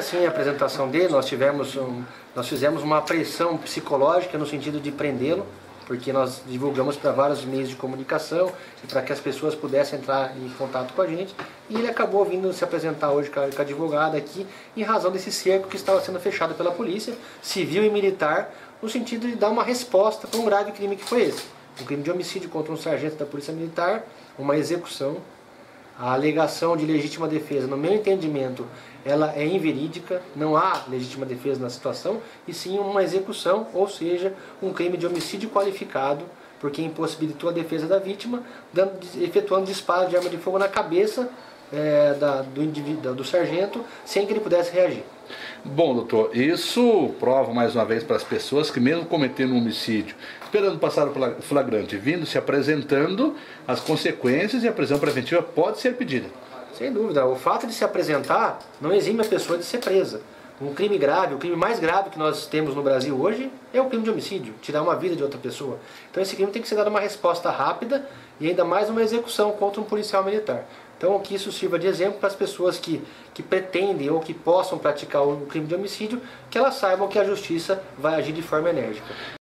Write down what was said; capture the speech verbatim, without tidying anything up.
sim a apresentação dele, nós, tivemos um, nós fizemos uma pressão psicológica no sentido de prendê-lo, porque nós divulgamos para vários meios de comunicação e para que as pessoas pudessem entrar em contato com a gente. E ele acabou vindo se apresentar hoje com a, com a advogada aqui, em razão desse cerco que estava sendo fechado pela polícia, civil e militar, no sentido de dar uma resposta para um grave crime que foi esse. Um crime de homicídio contra um sargento da Polícia Militar, uma execução. A alegação de legítima defesa, no meu entendimento, ela é inverídica, não há legítima defesa na situação, e sim uma execução, ou seja, um crime de homicídio qualificado, porque impossibilitou a defesa da vítima, dando, efetuando disparo de arma de fogo na cabeça é, da, do, indivíduo, do sargento, sem que ele pudesse reagir. Bom, doutor, isso prova mais uma vez para as pessoas que mesmo cometendo um homicídio, esperando passar o flagrante, vindo se apresentando, as consequências e a prisão preventiva pode ser pedida. Sem dúvida, o fato de se apresentar não exime a pessoa de ser presa. Um crime grave, o crime mais grave que nós temos no Brasil hoje é o crime de homicídio, tirar uma vida de outra pessoa. Então esse crime tem que ser dado uma resposta rápida e ainda mais uma execução contra um policial militar. Então que isso sirva de exemplo para as pessoas que, que pretendem ou que possam praticar o crime de homicídio, que elas saibam que a justiça vai agir de forma enérgica.